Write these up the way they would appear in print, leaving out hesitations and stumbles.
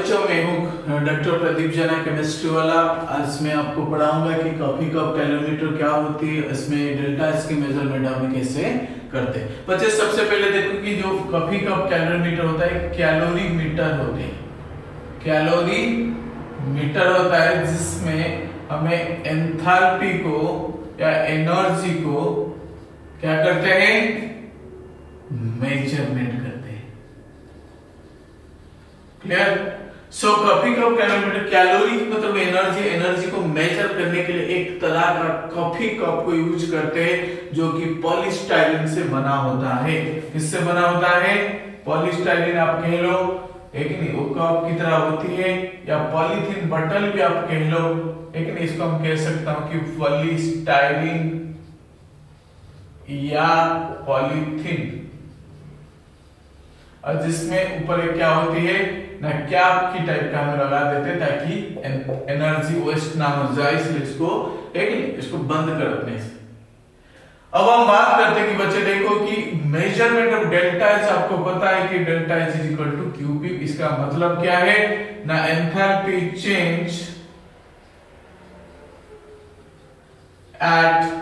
बच्चों, मैं हूँ डॉक्टर प्रदीप जना, केमिस्ट्री वाला। आज मैं आपको पढ़ाऊंगा कि कॉफी कप कैलोरीमीटर क्या होती है, इसमें डेल्टा एस की मेजरमेंट हम कैसे करते हैं। बच्चे सबसे पहले देखो कि जो कॉफी कप कैलोरीमीटर होता है कैलोरी मीटर होते हैं, कैलोरी मीटर होता है जिसमें हमें एंथैल्पी को या एनर्जी को क्या करते हैं, मेजरमेंट करते हैं। Clear? So coffee cup calorimeter, calorie मतलब एनर्जी को मेजर करने के लिए एक तरह का कॉफी कप को यूज करते हैं जो कि पॉलीस्टाइरीन से बना होता है। किससे बना होता है? पॉलीस्टाइरीन आप कह लो, एक नहीं वो कप की तरह होती है, या पॉलीथीन बटल भी आप कह लो, लेकिन इसको हम कह सकता हूं कि पॉलीस्टाइरीन या पॉलीथीन, और जिसमें ऊपर एक क्या होती है ना, कैप की टाइप का हम लगा देते ताकि एनर्जी वेस्ट ना हो जाए, इसलिए इसको इसको बंद कर देने से। अब हम बात करते हैं कि बच्चे देखो कि मेजरमेंट ऑफ डेल्टा एच, आपको पता है कि delta H is equal to QP. इसका मतलब क्या है ना, enthalpy change at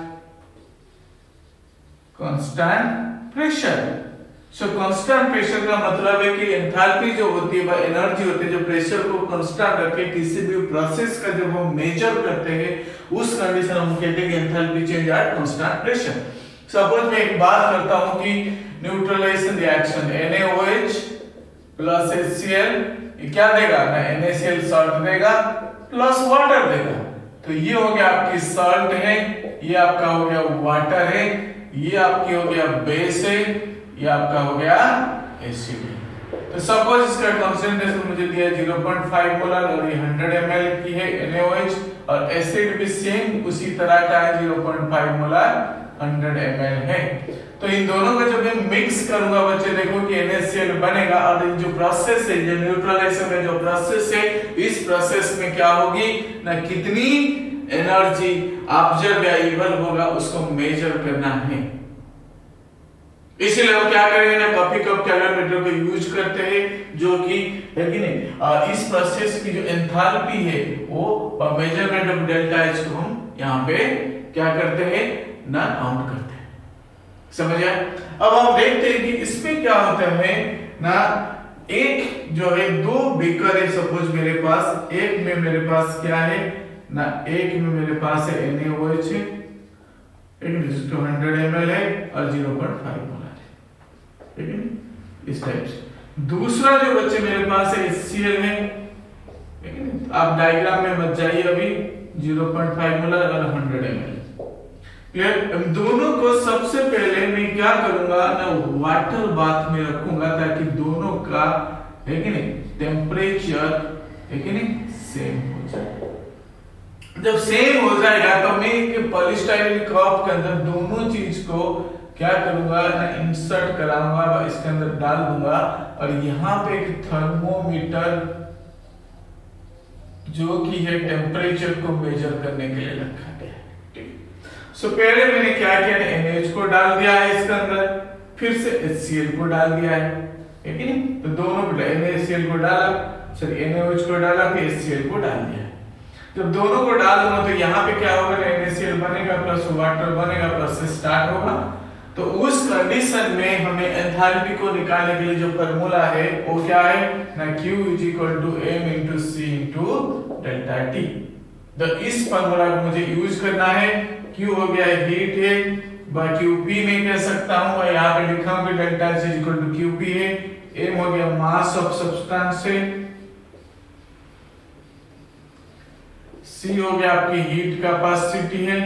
constant pressure. So constant pressure का मतलब है कि एंथैल्पी जो होती है, वह एनर्जी होती है जो प्रेशर को कांस्टेंट रखे किसी भी प्रोसेस का जब हम मेजर करते हैं उस कंडीशन हम कहते हैं कि enthalpy change at constant pressure. Suppose मैं एक बात करता हूं कि neutralization reaction NaOH plus HCl क्या देगा ना, NaCl सॉल्ट देगा प्लस वाटर देगा। तो ये हो गया आपकी सॉल्ट है, ये आपका हो गया वाटर है, ये आपकी हो गया बेस है, ये आपका हो गया एसिड है। तो सपोज इसका कंसंट्रेशन मुझे दिया 0.5 मोलर और ये 100 ml की है NaOH, और एसिड भी सेम उसी तरह का है 0.5 मोलर 100 ml है। तो इन दोनों को जब मैं मिक्स करूंगा बच्चे देखो कि NaCl बनेगा, और जो प्रोसेस है, जो न्यूट्रलाइजेशन का जो प्रोसेस है, इस प्रोसेस में क्या होगी ना, कितनी एनर्जी ऑब्जर्व या इवॉल्व होगा उसको मेजर करना है। इसीलिए हम क्या करेंगे ना, कॉफी कप कैलोरीमीटर को यूज करते हैं, जो कि है कि नहीं, इस प्रोसेस की जो एंथैल्पी है वो मेजरमेंट ऑफ डेल्टा एच को हम यहाँ पे क्या करते हैं ना, काउंट करते हैं। समझ आया? अब हम देखते हैं कि इसमें क्या होता है ना, एक जो है दो बीकर है, सपोज मेरे पास, एक में मेरे पास क्या है ना, एक में मेरे पास है NaOH है, एक 100 ml है और 0.5 मोलर है, ठीक है, इस टाइप से। दूसरा जो बच्चे मेरे पास है HCl है, ठीक है, आप डायग्राम में मत जाइए अभी, 0.5 मोलर और 100 ml। क्लियर? दोनों को सबसे पहले मैं क्या करूंगा ना, वाटर बाथ में रखूंगा ताकि दोनों का है कि नहीं टेम्परेचर है कि नहीं सेम हो जाए। जब सेम हो जाएगा तो मैं एक पॉलीस्टाइरीन कप के अंदर दोनों चीज को क्या करूंगा ना, इंसर्ट कराऊंगा, इसके अंदर डाल दूंगा, और यहाँ पे एक थर्मोमीटर जो कि है टेम्परेचर को मेजर करने के लिए रखा गया है। ठीक। सो पहले मैंने क्या किया, NaOH को डाल दिया है इसके अंदर, फिर से HCl को डाल दिया है, ठीक है नहीं, तो दोनों को NaCl को डाला, सॉरी NaOH को डाला, फिर HCl को डाल दिया। जब दोनों को डाल दूंगा तो यहाँ पे क्या होगा, NaCl बनेगा प्लस वाटर बनेगा, प्रोसेस स्टार्ट होगा। तो उस कंडीशन में हमें एंथैल्पी को निकालने के लिए जो फार्मूला है वो क्या है ना, Q = m × C × delta T। तो इस फार्मूला को मुझे यूज करना है। Q हो गया है हीट है, बाय QP में कह सकता हूं, मैं यहाँ पे लिखा हूं कि डेल्टा H = QP है। m हो गया मास ऑफ सब्सटेंस है, C हो गया आपकी हीट कैपेसिटी है,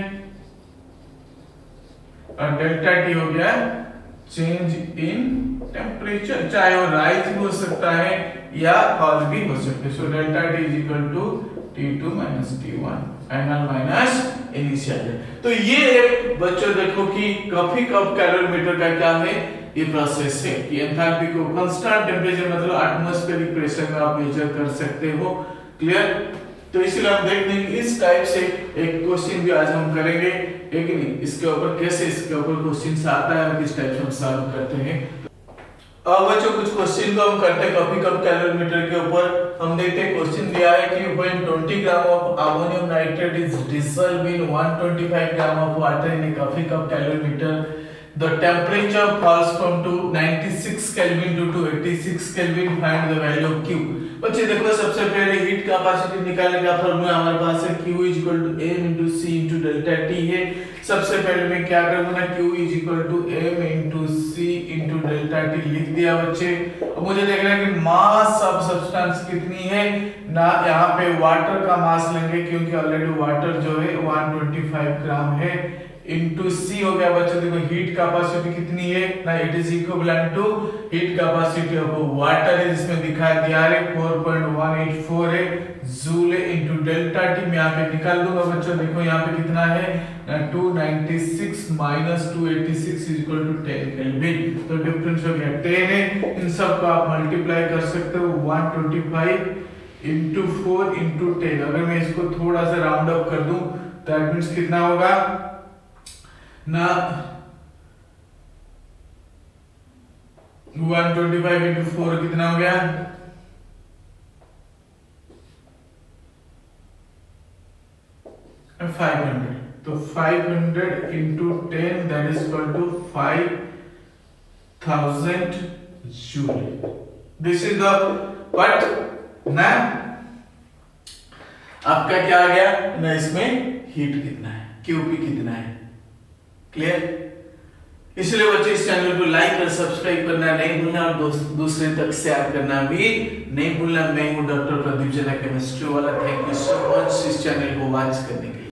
और डेल्टा T हो गया चेंज इन टेम्परेचर, चाहे वो राइज भी हो सकता है या फॉल भी हो सकता है। So delta T = T2 - T1 final minus initial. तो ये बच्चों देखो कि कॉफी कप कैलोरीमीटर का क्या है, ये प्रोसेस है कि एंथैल्पी को कांस्टेंट टेम्परेचर मतलब एटमॉस्फेरिक प्रेशर में आप मेजर कर सकते हो। क्लियर? तो इसलिए हम देखते हैं कि इस टाइप से एक क्वेश्चन भी आज हम करेंगे, एक नहीं इसके ऊपर कैसे इसके ऊपर क्वेश्चन आता है और किस टाइप से हम सॉल्व करते हैं। अब बच्चों कुछ क्वेश्चन को हम करते हैं कॉफी कप कैलोरीमीटर के ऊपर। हम देखते क्वेश्चन दिया है कि when 20 gram of ammonium nitrate is dissolved in 125 gram of water in a coffee cup calorimeter, the temperature falls from to 96 Kelvin to 86 Kelvin. Find the value of Q. बच्चे देखो, सबसे पहले हीट कैपेसिटी निकालने का formula हमारे पास है Q = m × c × delta T है। सबसे पहले मैं क्या करूंगा ना, Q = m × c × delta T लिख दिया बच्चे। अब मुझे देखना है कि मास ऑफ सब्सटेंस कितनी है ना, यहाँ पे वाटर का मास लेंगे क्योंकि ऑलरेडी वाटर जो है 125 ग्राम है, इनटू सी हो गया बच्चों। देखो हीट कैपेसिटी कितनी है ना, it is equivalent to heat capacity of water है, जिसमें दिखाई दिया है 4.184 है जूल इनटू डेल्टा टी। मैं यहाँ पे निकाल दूंगा बच्चों। देखो यहाँ पे कितना है, 296 - 286 = 10 केल्विन। तो डिफरेंस हो गया 10 है। इन सब को आप मल्टीप्लाई कर सकते हो, 125 × 4 × 10। अगर मैं इसको थोड़ा सा राउंड अप कर दूं, दैट मींस कितना होगा ना, 125 × 4 कितना हो गया, 500। तो 500 × 10 that is equal to 5000 joule. This is the what ना, आपका क्या आ गया ना, इसमें हीट कितना है, क्यूपी कितना है। क्लियर? इसलिए बच्चे इस चैनल को लाइक और सब्सक्राइब करना नहीं भूलना और दूसरे तक शेयर करना भी नहीं भूलना। मैं हूं डॉक्टर प्रदीप जेना, केमिस्ट्री वाला। थैंक यू सो मच इस चैनल को वॉच करने के लिए।